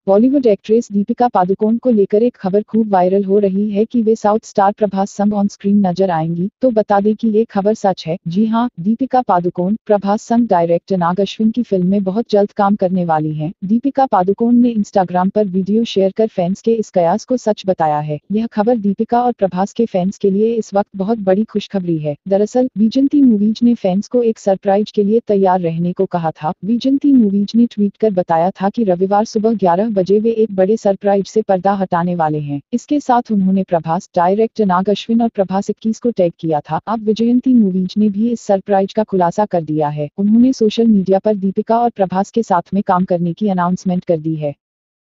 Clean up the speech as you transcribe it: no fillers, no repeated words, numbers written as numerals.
Bollywood actress Deepika Padukone को लेकर एक खबर खूब वायरल हो रही है कि वे साउथ स्टार प्रभास संग ऑन स्क्रीन नजर आएंगी। तो बता दें कि ये खबर सच है। जी हां, दीपिका पादुकोण प्रभास संग डायरेक्टर नाग अश्विन की फिल्म में बहुत जल्द काम करने वाली हैं। दीपिका पादुकोण ने इंस्टाग्राम पर वीडियो शेयर कर फैंस के इस कयास को सच बताया है। यह खबर दीपिका और प्रभास के फैंस के लिए इस वक्त बहुत बड़ी खुशखबरी है। दरअसल विजंती मूवीज ने फैंस को एक सरप्राइज के लिए तैयार रहने को कहा था। विजंती मूवीज ने ट्वीट कर बताया था कि रविवार सुबह 11 बजे वे एक बड़े सरप्राइज से पर्दा हटाने वाले हैं। इसके साथ उन्होंने प्रभास, डायरेक्टर नाग अश्विन और प्रभास 21 को टैग किया था। अब विजयंती मूवीज ने भी इस सरप्राइज का खुलासा कर दिया है। उन्होंने सोशल मीडिया पर दीपिका और प्रभास के साथ में काम करने की अनाउंसमेंट कर दी है।